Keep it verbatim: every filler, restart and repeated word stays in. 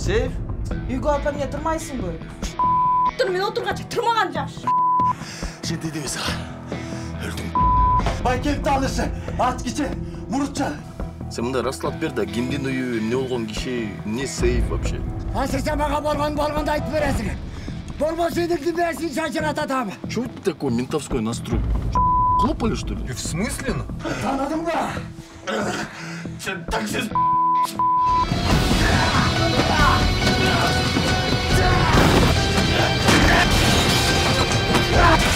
Сейф? Үйгө алып эмне турмайсыңбы? Тур мен отурганча турмаган жаш. Şimdi değil mi sana? Öldüm. Bay kelipti alışı. Aç geçe. Murutça. Sen bunları rastlat bir de kimdin uyu, ne olgun kişi, ne сейф вообще? Асырса мага болгон болгонду айтып бересиң. Болбосо идикти берсин шашырататам. Чего это такой ментовской настрой? Хлопали, что ли? В смысле? Таныдың ба? Sen taksiz. Ah!